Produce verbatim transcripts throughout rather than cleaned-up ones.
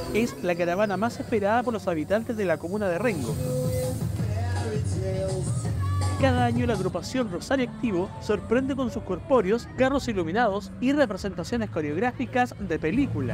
es la caravana más esperada por los habitantes de la comuna de Rengo. Cada año la agrupación Rosario Activo sorprende con sus corpóreos, carros iluminados y representaciones coreográficas de película.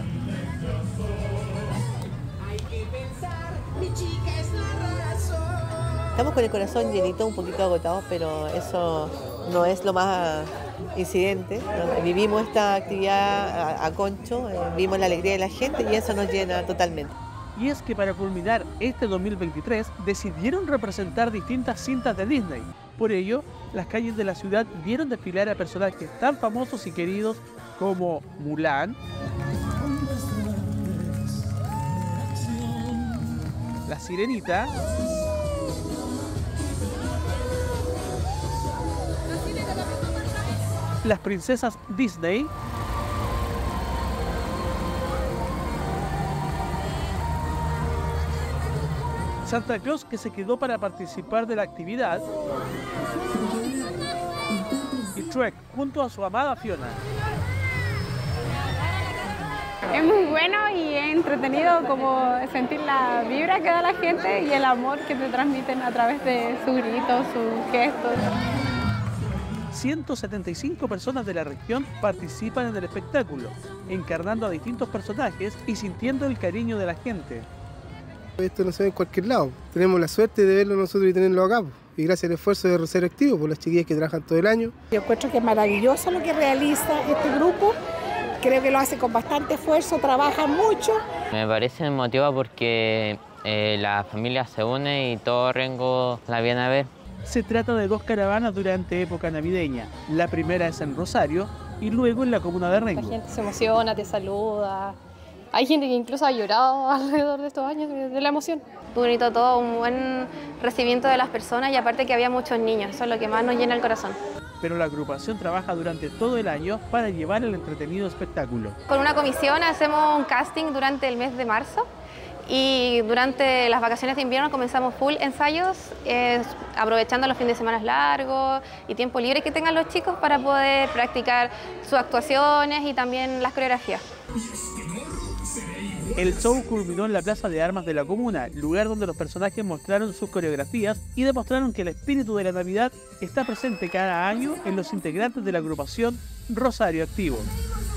Estamos con el corazón llenito, un poquito agotados, pero eso no es lo más incidente. Vivimos esta actividad a, a concho, eh, vimos la alegría de la gente y eso nos llena totalmente. Y es que para culminar este dos mil veintitrés decidieron representar distintas cintas de Disney. Por ello, las calles de la ciudad vieron desfilar a personajes tan famosos y queridos como Mulan, La Sirenita, las princesas Disney, Santa Claus, que se quedó para participar de la actividad, y Shrek junto a su amada Fiona. Es muy bueno y es entretenido como sentir la vibra que da la gente y el amor que te transmiten a través de sus gritos, sus gestos. ciento setenta y cinco personas de la región participan en el espectáculo, encarnando a distintos personajes y sintiendo el cariño de la gente. Esto no se ve en cualquier lado. Tenemos la suerte de verlo nosotros y tenerlo acá. Y gracias al esfuerzo de Rosario Activo, por las chiquillas que trabajan todo el año. Yo encuentro que es maravilloso lo que realiza este grupo. Creo que lo hace con bastante esfuerzo, trabaja mucho. Me parece emotiva porque eh, la familia se une y todo Rengo la viene a ver. Se trata de dos caravanas durante época navideña. La primera es en Rosario y luego en la comuna de Rengo. La gente se emociona, te saluda. Hay gente que incluso ha llorado alrededor de estos años de la emoción. Muy bonito todo, un buen recibimiento de las personas y aparte que había muchos niños, eso es lo que más nos llena el corazón. Pero la agrupación trabaja durante todo el año para llevar el entretenido espectáculo. Con una comisión hacemos un casting durante el mes de marzo y durante las vacaciones de invierno comenzamos full ensayos, eh, aprovechando los fines de semana largos y tiempo libre que tengan los chicos para poder practicar sus actuaciones y también las coreografías. El show culminó en la Plaza de Armas de la comuna, lugar donde los personajes mostraron sus coreografías y demostraron que el espíritu de la Navidad está presente cada año en los integrantes de la agrupación Rosario Activo.